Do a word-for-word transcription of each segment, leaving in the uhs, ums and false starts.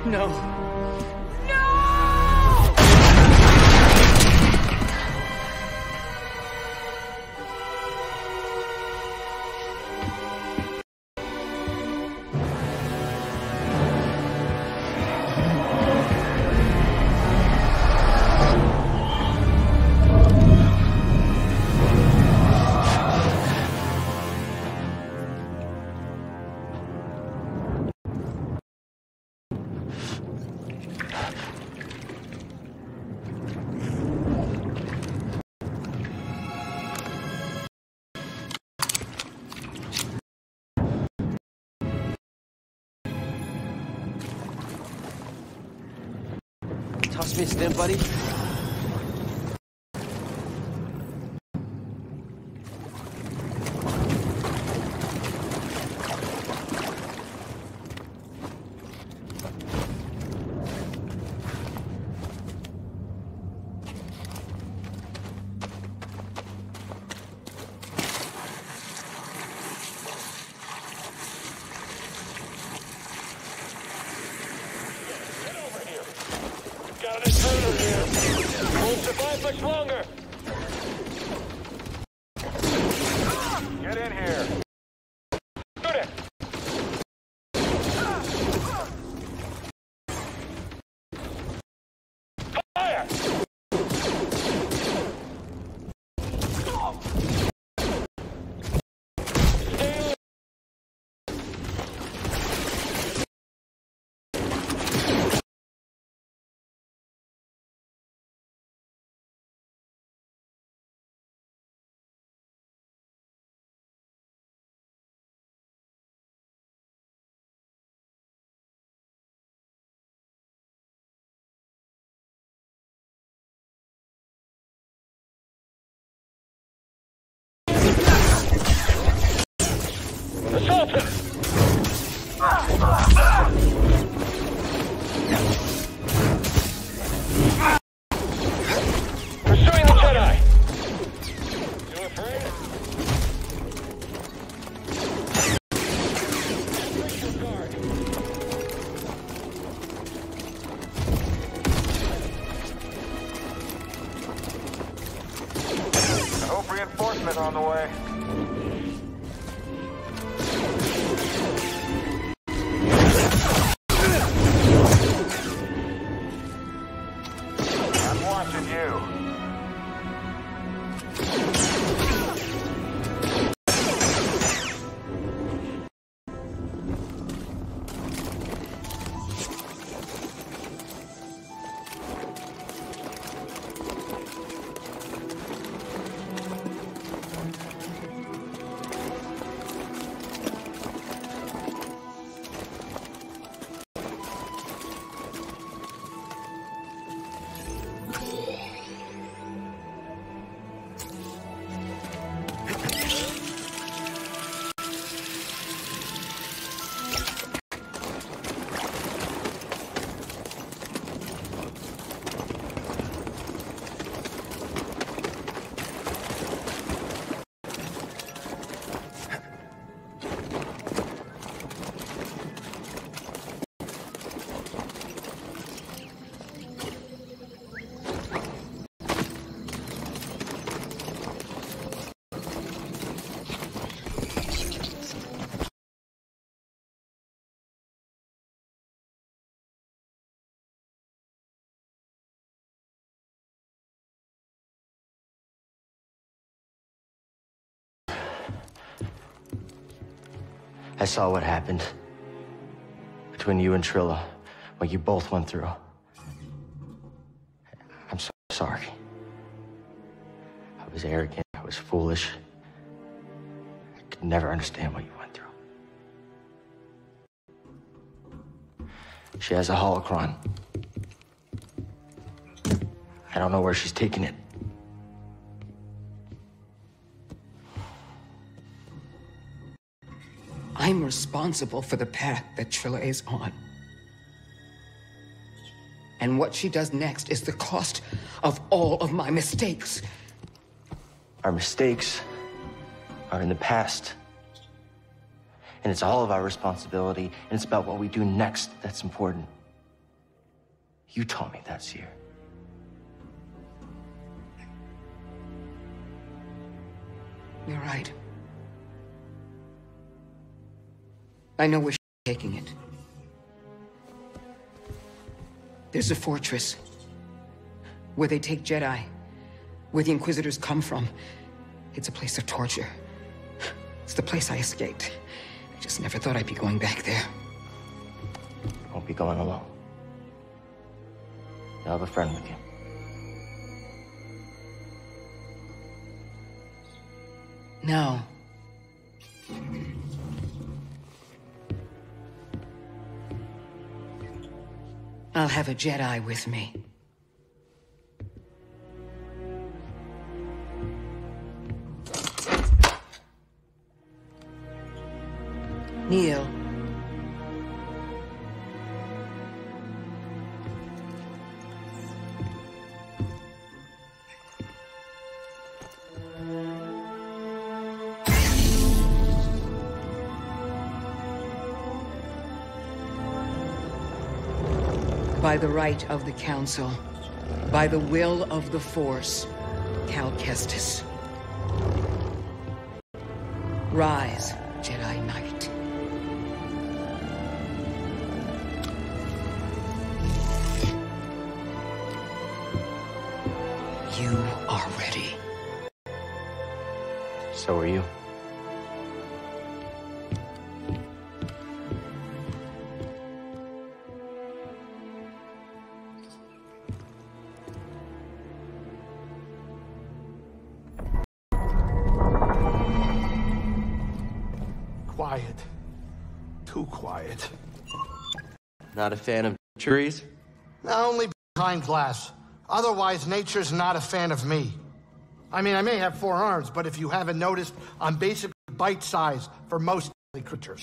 No. Toss me a stim, buddy. Got an intruder here. Won't survive much longer. Get in here. Shoot it. Fire! Assault him! Pursuing the Jedi! You afraid? Break your guard. I hope reinforcement on the way. Watching you. I saw what happened between you and Trilla, what you both went through. I'm so sorry. I was arrogant, I was foolish. I could never understand what you went through. She has a holocron. I don't know where she's taking it. I'm responsible for the path that Trilla is on. And what she does next is the cost of all of my mistakes. Our mistakes are in the past. And it's all of our responsibility, and it's about what we do next that's important. You taught me that, Cere. You're right. I know where she's taking it. There's a fortress where they take Jedi, where the Inquisitors come from. It's a place of torture. It's the place I escaped. I just never thought I'd be going back there. Won't be going alone. You'll have a friend with you. No. I'll have a Jedi with me. Neil. By the right of the Council, by the will of the Force, Cal Kestis. Rise, Jedi Knight. You are ready. So are you. Quiet. Too quiet. Not a fan of trees? Only behind glass. Otherwise, nature's not a fan of me. I mean, I may have four arms, but if you haven't noticed, I'm basically bite-sized for most creatures.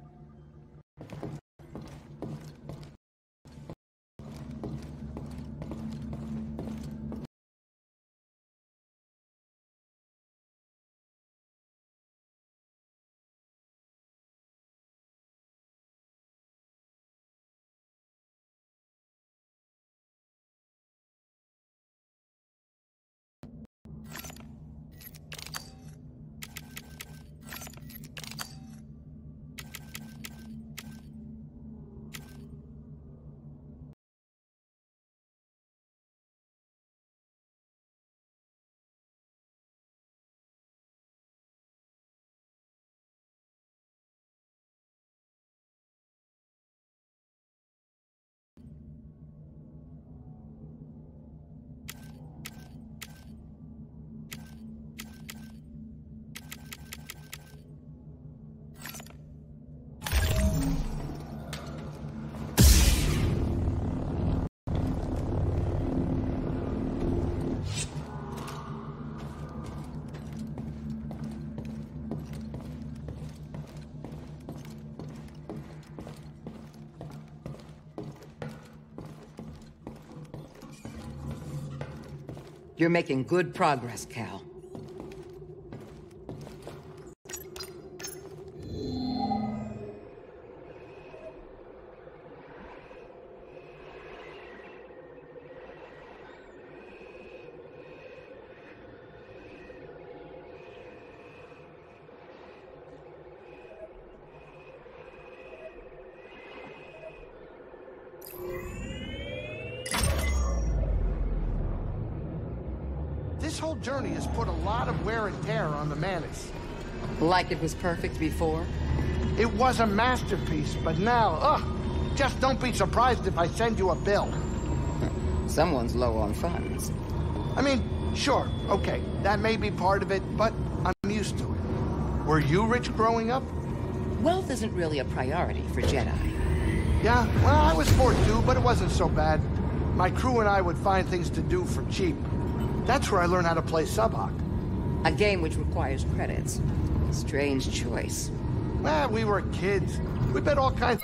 You're making good progress, Cal. This whole journey has put a lot of wear and tear on the Mantis. Like it was perfect before? It was a masterpiece, but now, ugh, just don't be surprised if I send you a bill. Someone's low on funds. I mean, sure, okay, that may be part of it, but I'm used to it. Were you rich growing up? Wealth isn't really a priority for Jedi. Yeah, well, I was poor too, but it wasn't so bad. My crew and I would find things to do for cheap. That's where I learned how to play Subhawk. A game which requires credits. Strange choice. Well, we were kids. We bet all kinds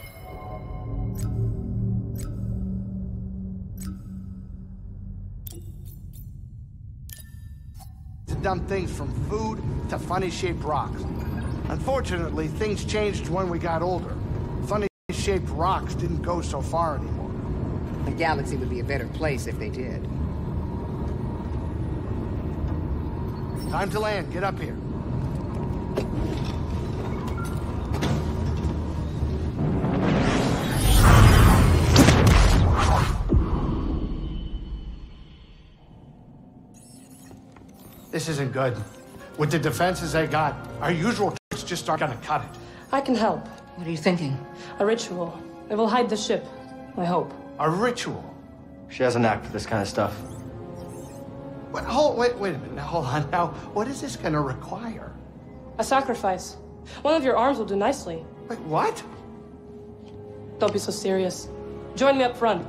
of dumb things, from food to funny-shaped rocks. Unfortunately, things changed when we got older. Funny-shaped rocks didn't go so far anymore. The galaxy would be a better place if they did. Time to land. Get up here. This isn't good. With the defenses they got, our usual tricks just aren't gonna cut it. I can help. What are you thinking? A ritual. It will hide the ship, I hope. A ritual? She has a knack for this kind of stuff. Wait, hold, wait, wait a minute. Now, hold on. Now, what is this gonna require? A sacrifice. One of your arms will do nicely. Wait, what? Don't be so serious. Join me up front.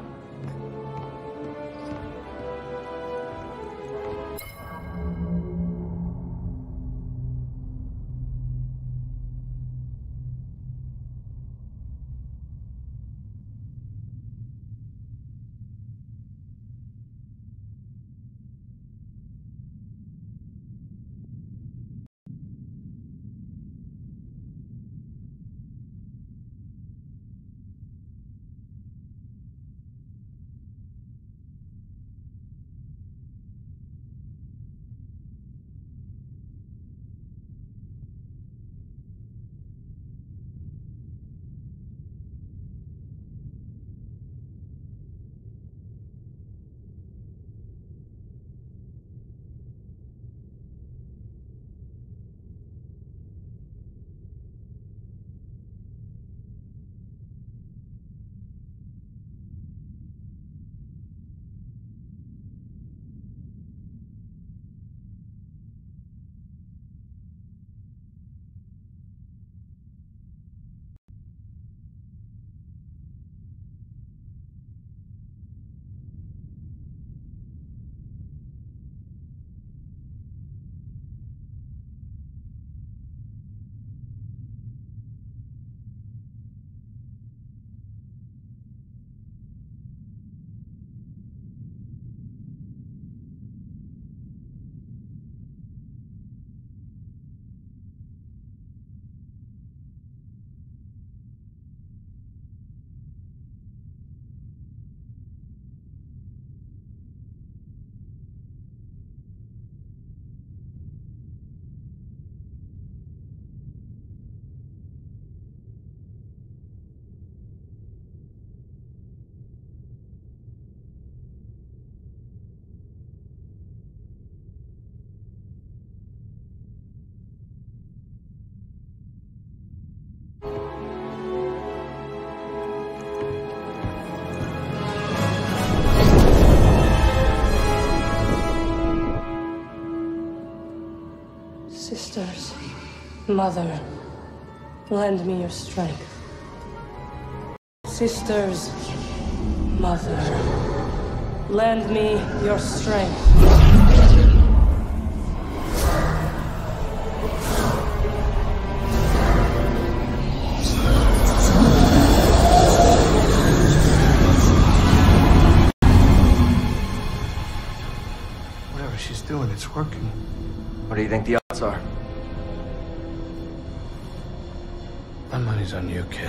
Sisters, Mother, lend me your strength. Sisters, Mother, lend me your strength. Whatever she's doing, it's working. What do you think the odds are? My money's on you, kid.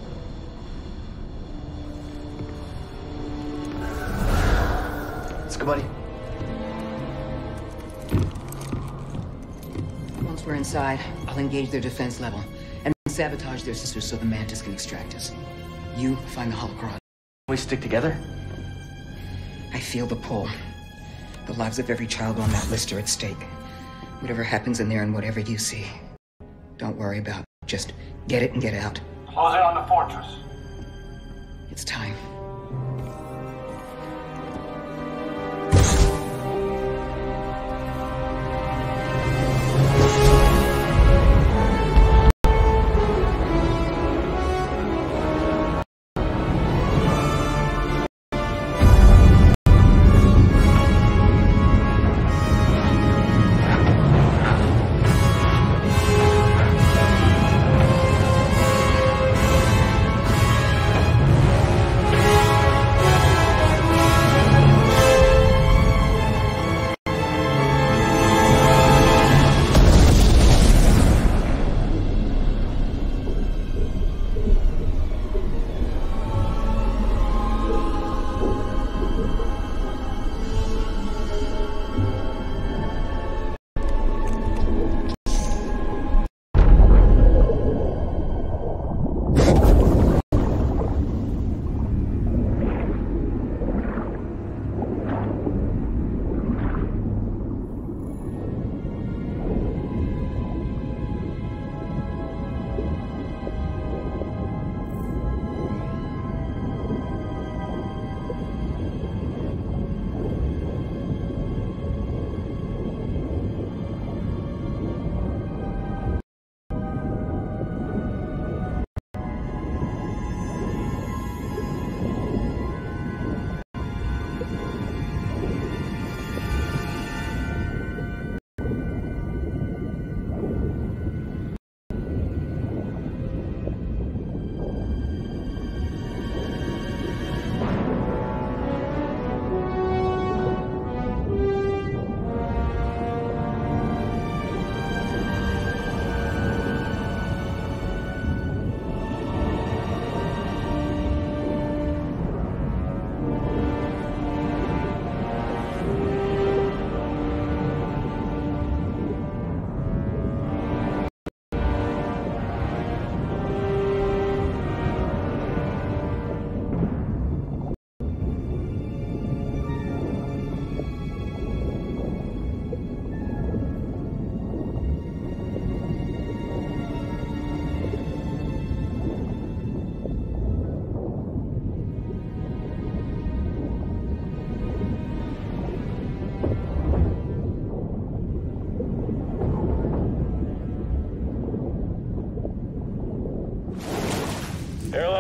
Let's go, buddy. Once we're inside, I'll engage their defense level and sabotage their sisters so the Mantis can extract us. You find the holocron. We stick together? I feel the pull. The lives of every child on that list are at stake. Whatever happens in there and whatever you see, don't worry about. Just get it and get out. Close in on the fortress. It's time.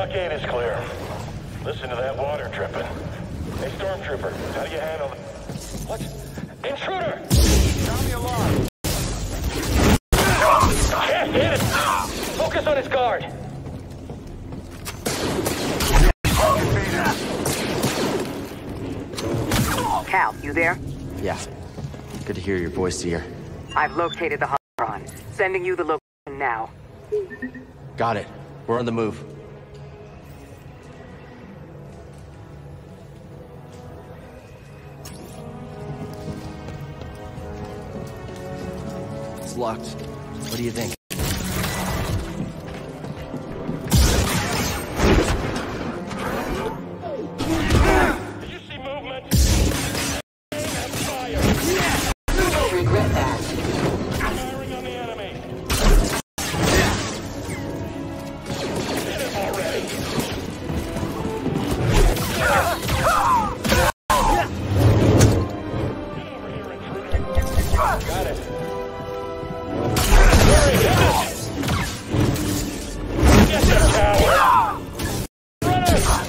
gate is clear. Listen to that water dripping. Hey, Stormtrooper, how do you handle it? What? Intruder! Sound the alarm. Can't hit it! Focus on his guard! Cal, you there? Yeah. Good to hear your voice here. I've located the Holocron. Sending you the location now. Got it. We're on the move. It's locked. What do you think? Do you see movement? And fire! I regret that. Firing on the enemy! Hit him already! Get over here, intruder! Got it! Hurry, hit it! Get the tower! Run it!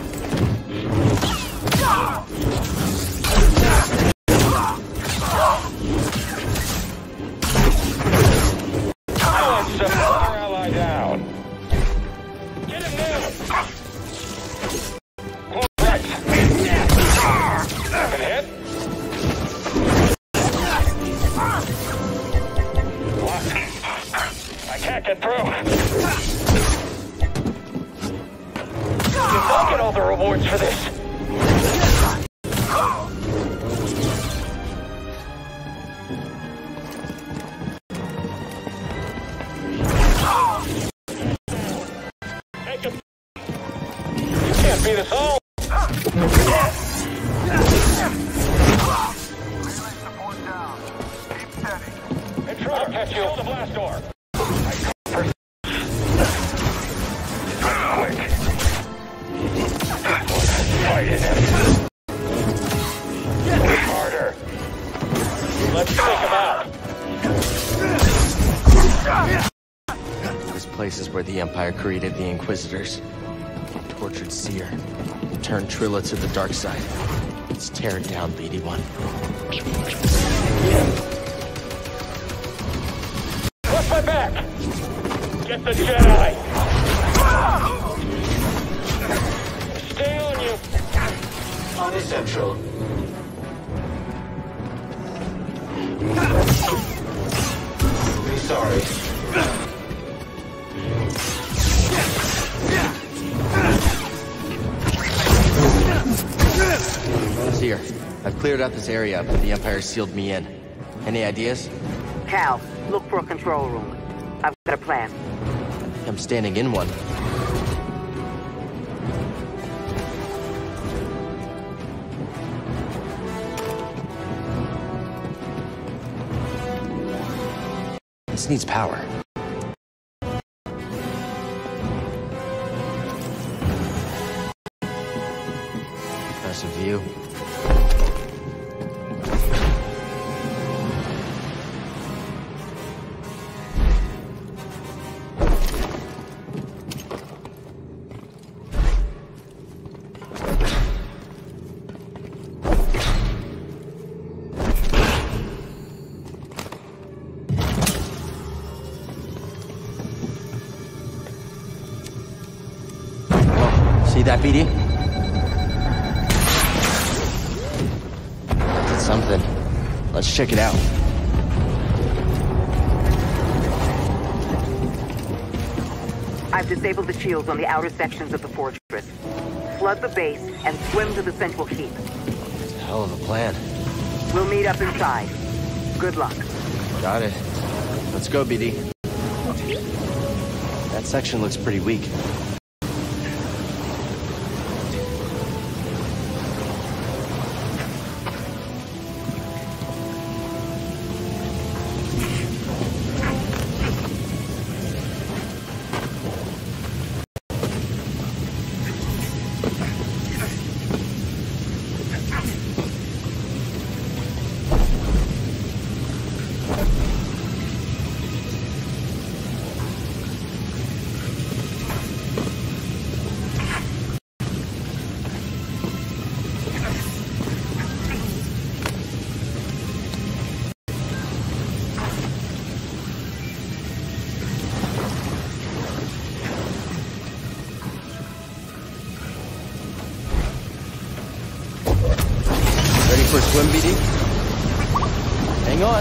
Set our ally down. Get him down. All right. Second hit. What? I can't get through. You don't get all the rewards for this. Take him. You can't beat us all. Intruder, I'll catch you. The blast door. Quick. Fight it. Harder. Let's take him out. This place is where the Empire created the Inquisitors. Tortured Seer. Turned Trilla to the dark side. Let's tear it down, B D one. Watch my back! Get the Jedi! Stay on you! On the Central. Be sorry. Seer, I've cleared out this area, but the Empire sealed me in. Any ideas? Cal, look for a control room. I've got a plan. I'm standing in one. This needs power. Impressive view. See that, B D? It's something. Let's check it out. I've disabled the shields on the outer sections of the fortress. Flood the base and swim to the central keep. Hell of a plan. We'll meet up inside. Good luck. Got it. Let's go, B D. That section looks pretty weak. swim, B D? Hang on.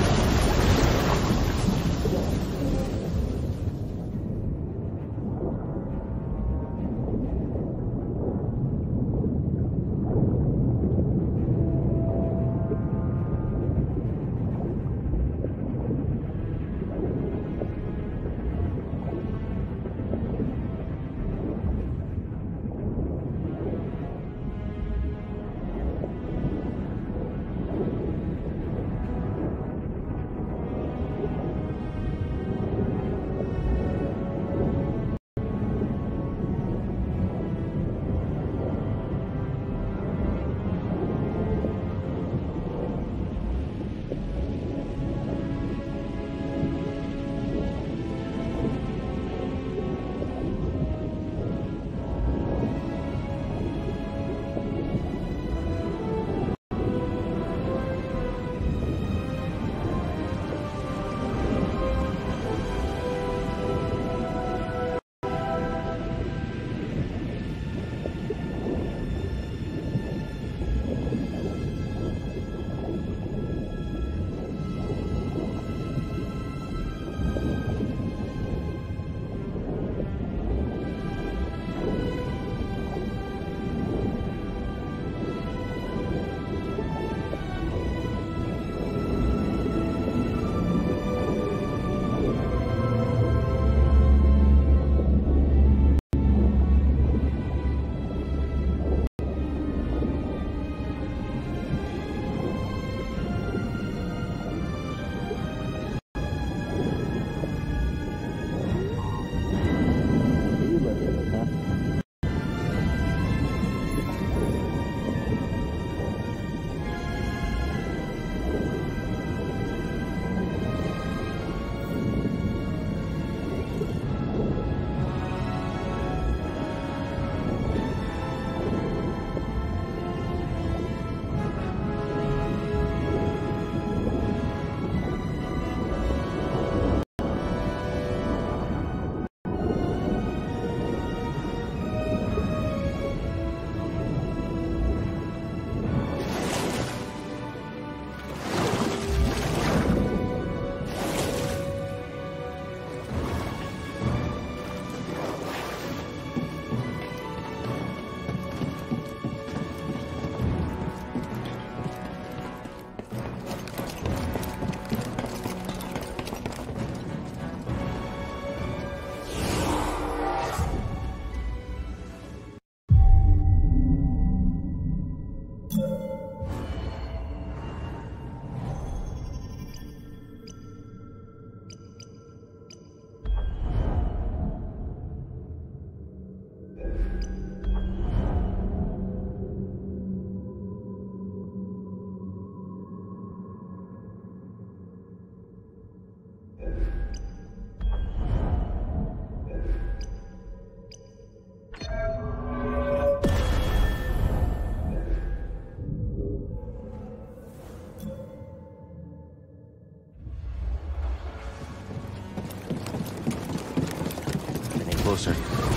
Closer.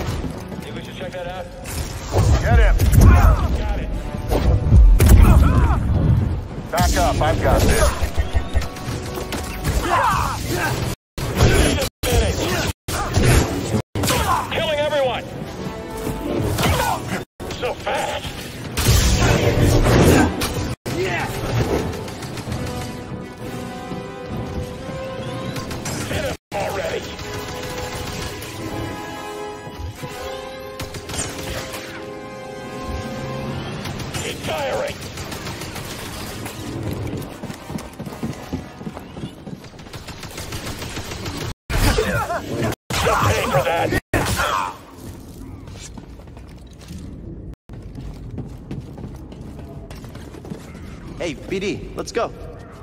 Think we should check that out? Get him! Got it. Back up, I've got this. Killing everyone! So fast! Hit him already! Keep firing! Pay for that! Hey, B D, let's go.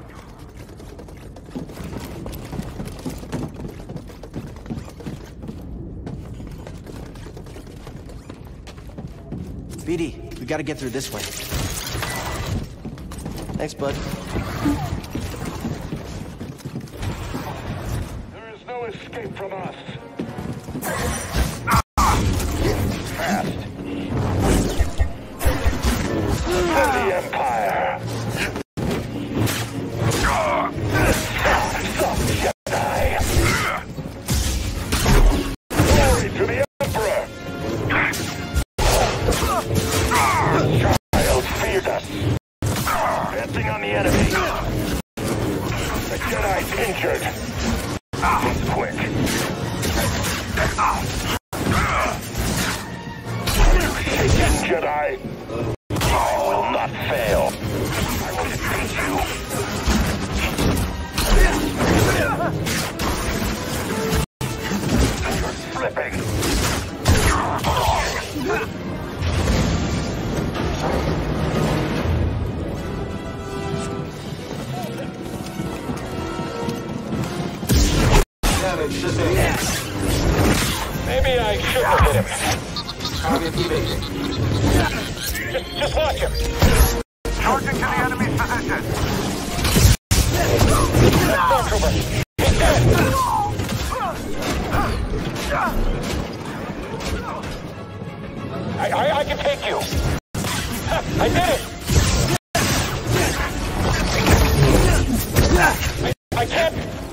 B D, we gotta get through this way. Thanks, bud. There is no escape from us. Fast. For the Empire. Jedi's injured. He's quick. Shake it, Jedi. I will not fail. I will defeat you. You're slipping. Maybe I shouldn't have hit him. Just, just watch him. Charging to the enemy's position. Stormtrooper. He's dead. I, I, I can take you. Ha, I did it. I, I can't.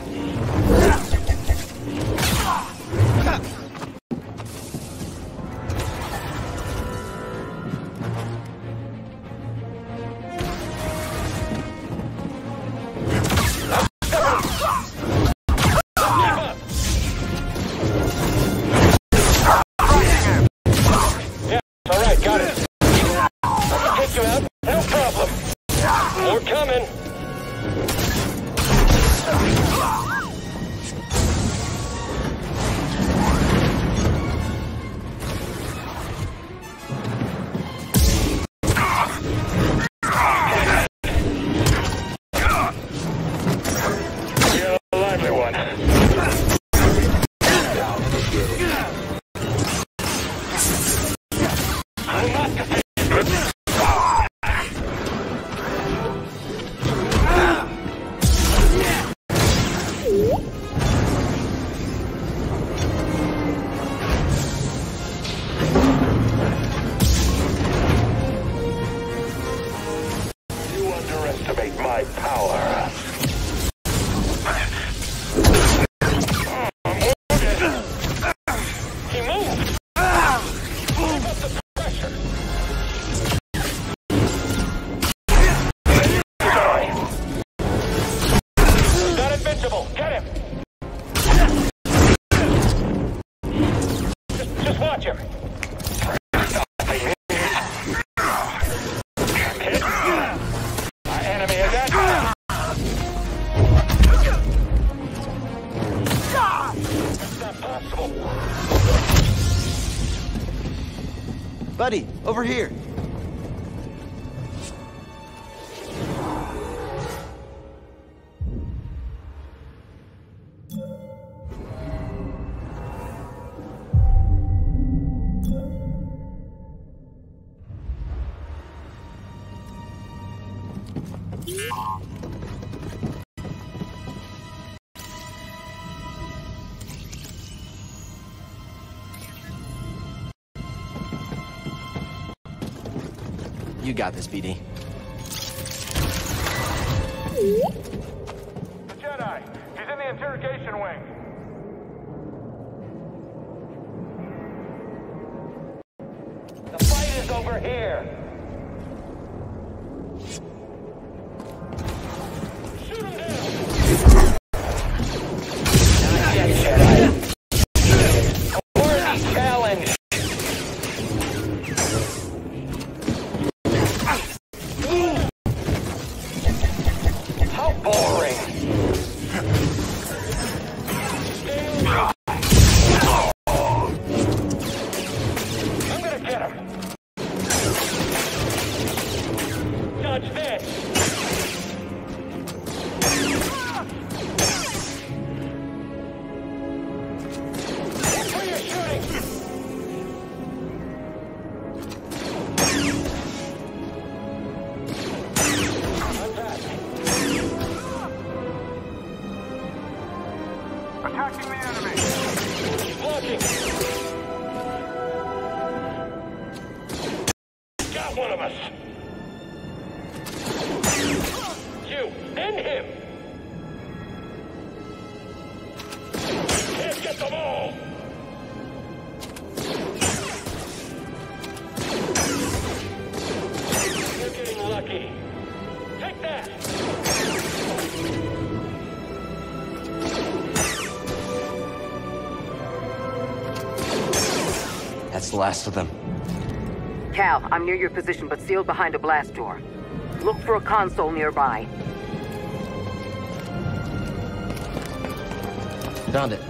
Buddy, over here. You got this, B D. The Jedi! He's in the interrogation wing! The fight is over here! Shoot him down! Not yet, Jedi! Worthy challenge! Boring. I'm gonna get him. Dodge this. Where you shooting? Attacking the enemy! Blocking! Got one of us! You and him! Can't get them all! You're getting lucky. Take that! that's the last of them. Cal, I'm near your position, but sealed behind a blast door. Look for a console nearby. Found it.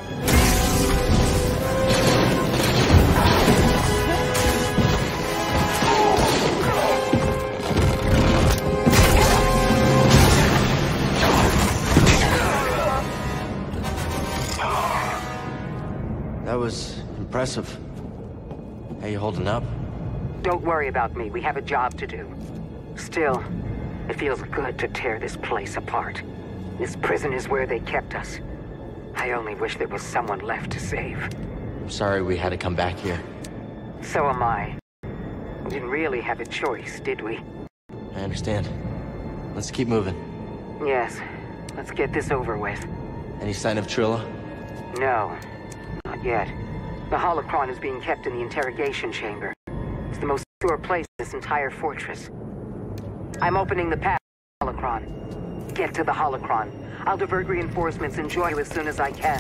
That was impressive. How you holding up? Don't worry about me. We have a job to do. Still, it feels good to tear this place apart. This prison is where they kept us. I only wish there was someone left to save. I'm sorry we had to come back here. So am I. We didn't really have a choice, did we? I understand. Let's keep moving. Yes. Let's get this over with. Any sign of Trilla? No. Not yet. The holocron is being kept in the interrogation chamber. It's the most secure place in this entire fortress. I'm opening the path to the holocron. Get to the holocron. I'll divert reinforcements and join you as soon as I can.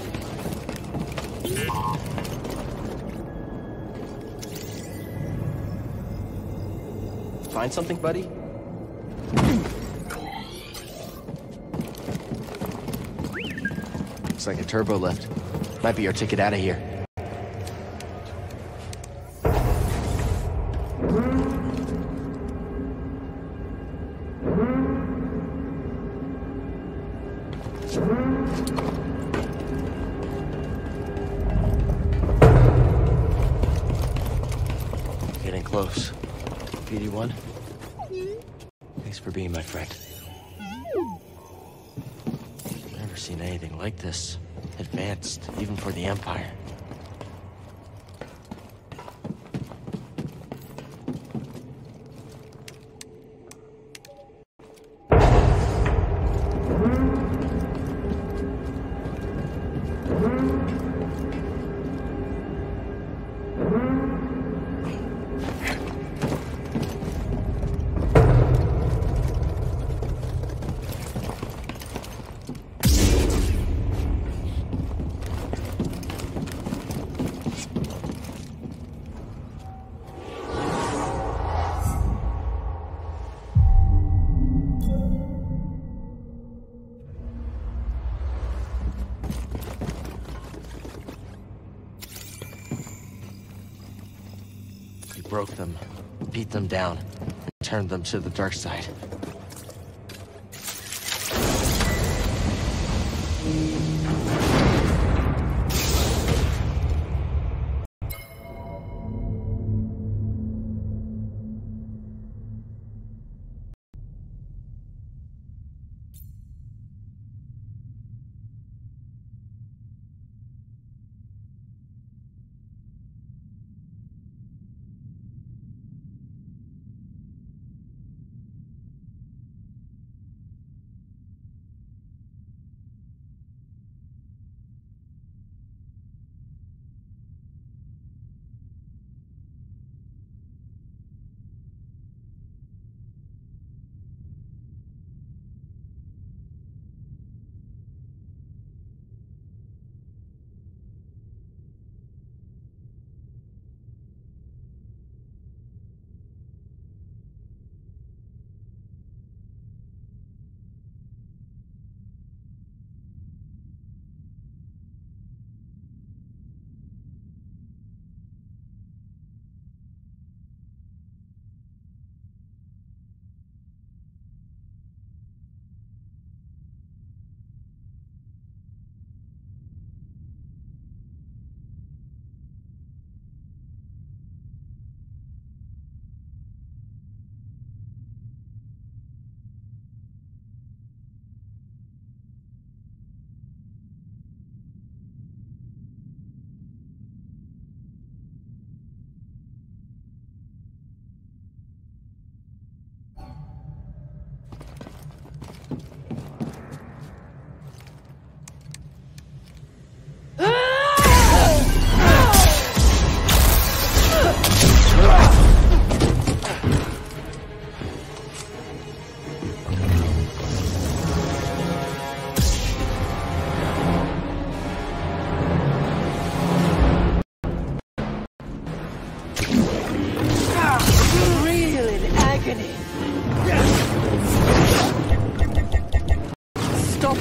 Find something, buddy? Looks like a turbo lift. Might be our ticket out of here. Getting close. P D one? Thanks for being my friend. Never seen anything like this. Advanced, even for the Empire. Broke them, beat them down, and turned them to the dark side.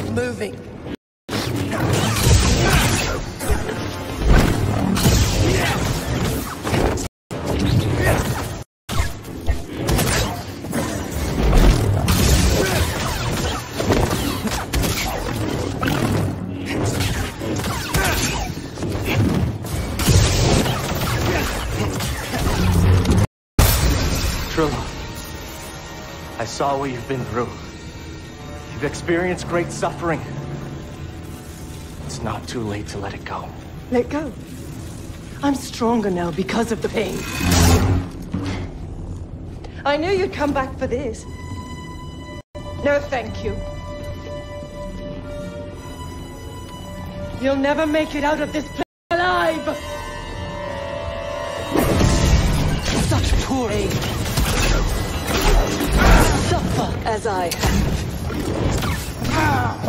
moving. Trilla, I saw what you've been through. You've experienced great suffering. It's not too late to let it go. Let go. I'm stronger now because of the pain. I knew you'd come back for this. No, thank you. You'll never make it out of this place alive! Such poor aim. Suffer as I have.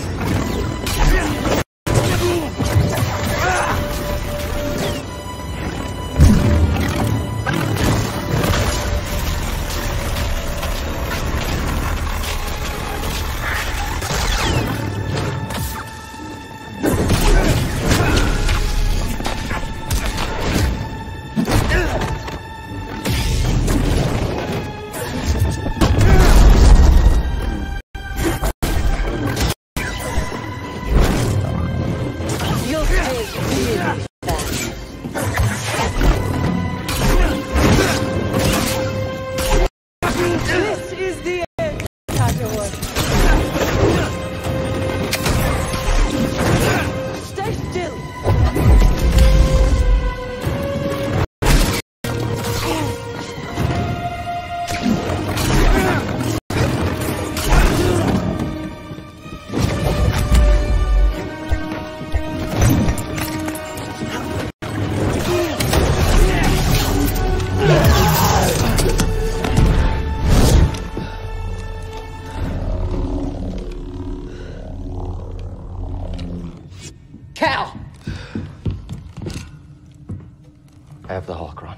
Cal! I have the holocron.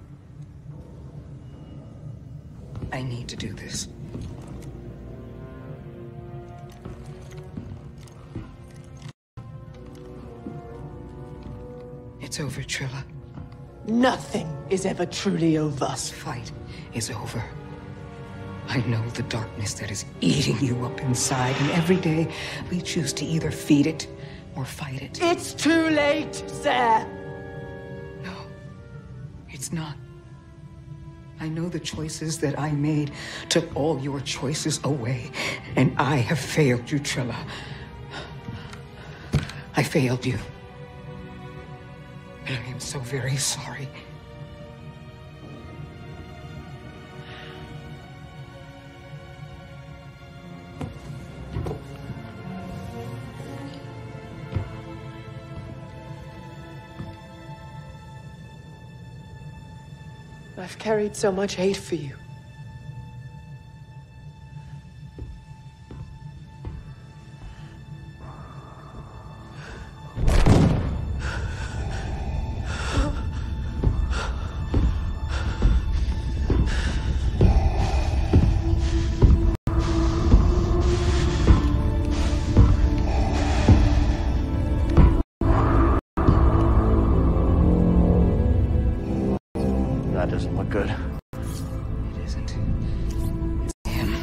I need to do this. It's over, Trilla. Nothing is ever truly over. This fight is over. I know the darkness that is eating you up inside, and every day we choose to either feed it or fight it. It's too late, sir. No, it's not. I know the choices that I made took all your choices away, and I have failed you, Trilla. I failed you. And I am so very sorry. I've carried so much hate for you. That doesn't look good. It isn't. It's him.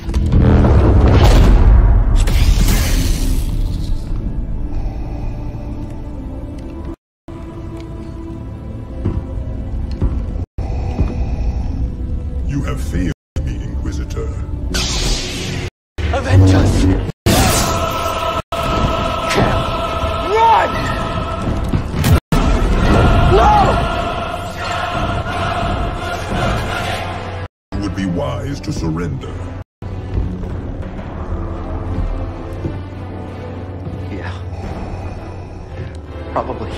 You have failed me, Inquisitor. Avenge us! Run! No! It would be wise to surrender. Yeah. Probably.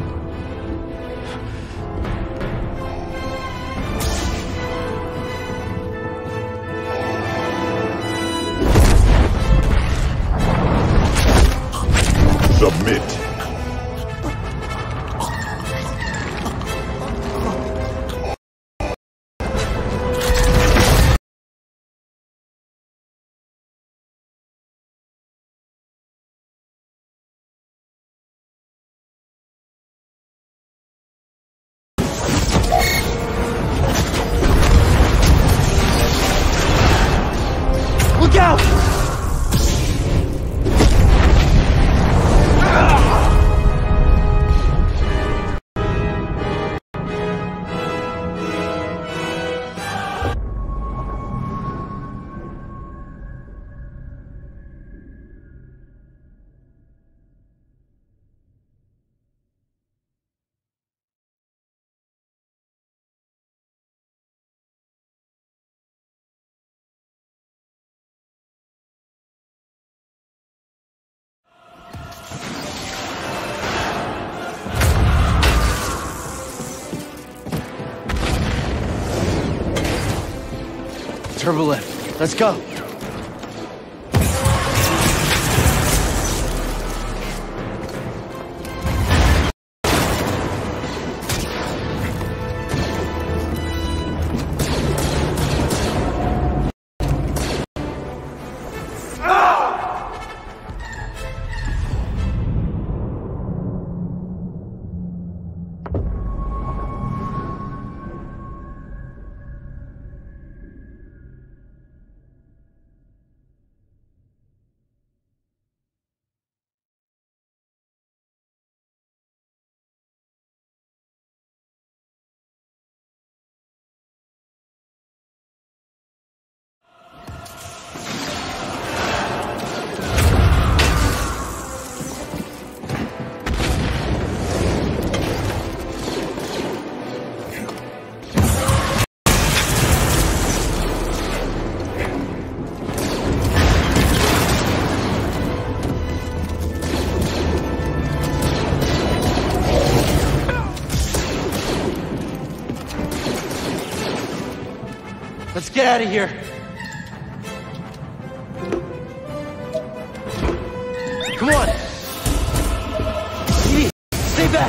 Submit. turbo lift. Let's go. Let's get out of here. Come on. Edie, stay back.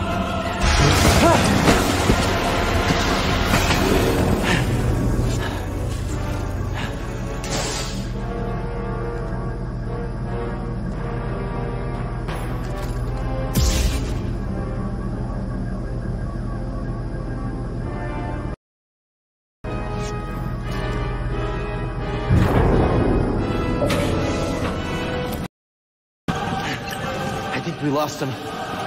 We lost him.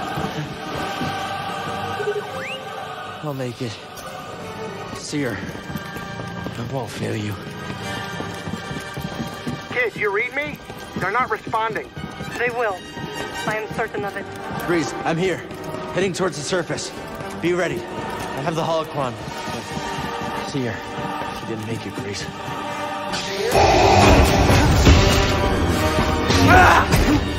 I'll make it. Seer, I won't fail you. Kid, you read me? They're not responding. They will. I am certain of it. Grease, I'm here. Heading towards the surface. Be ready. I have the holocron. Seer, she didn't make it, Grease. Ah!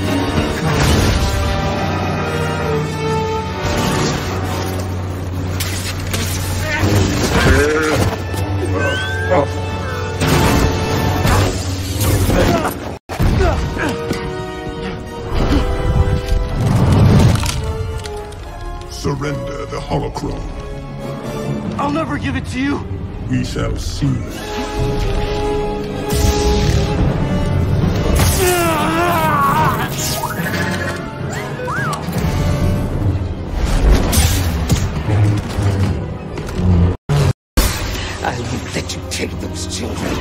Surrender the holocron. I'll never give it to you. We shall see. I won't let you take those children.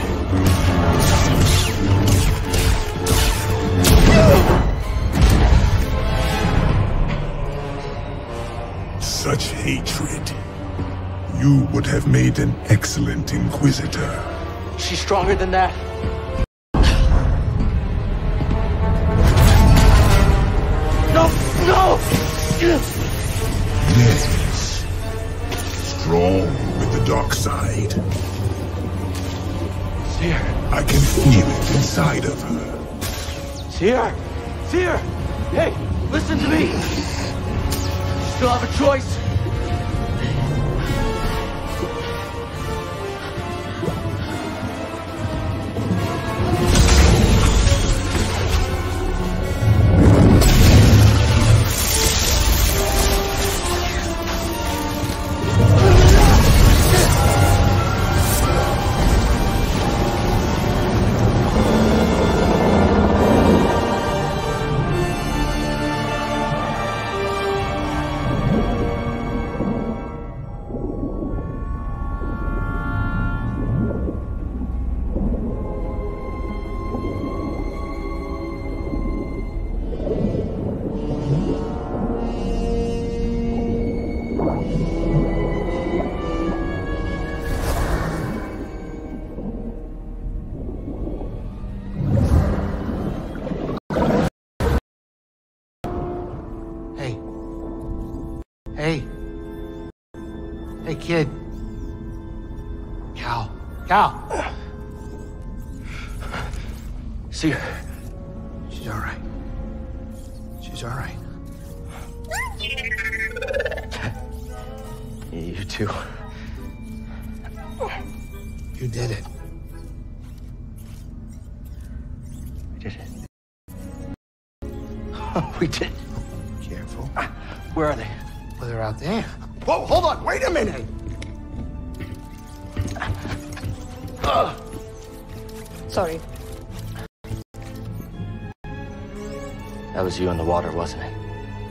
Such hatred. You would have made an excellent Inquisitor. She's stronger than that. No! No! Yes. Strong with the dark side. Seer. I can feel it inside of her. Seer! Seer! Hey, listen to me! You still have a choice. Hey. Hey, kid. Cal. Cal. Seer. She's all right. She's all right. You too. You did it. We did. Careful. Where are they? Well, they're out there. Whoa, hold on, wait a minute! Uh. Sorry. That was you in the water, wasn't it?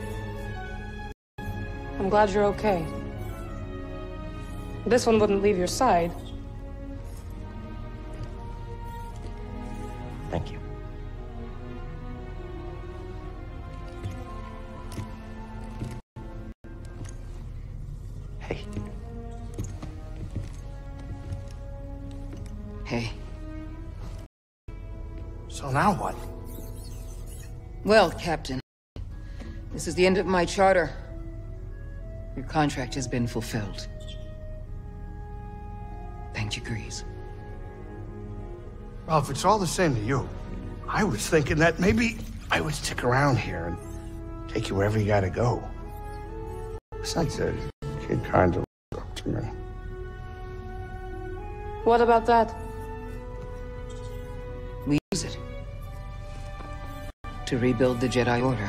I'm glad you're okay. This one wouldn't leave your side. Thank you. Hey. Hey. So now what? Well, Captain, this is the end of my charter. Your contract has been fulfilled. Thank you, Grease. Well, if it's all the same to you, I was thinking that maybe I would stick around here and take you wherever you gotta go. Besides, the kid kind of looked up to me. What about that? We use it to rebuild the Jedi Order.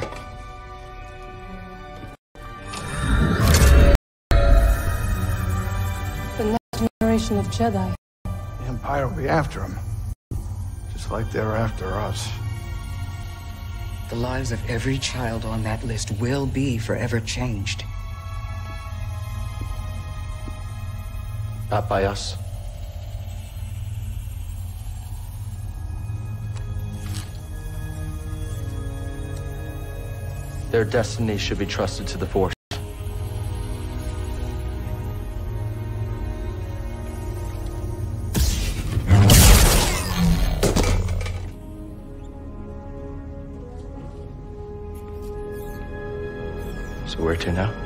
The next generation of Jedi. The Empire will be after him. Just like they're after us. The lives of every child on that list will be forever changed. Not by us. Their destiny should be trusted to the Force. So where to now?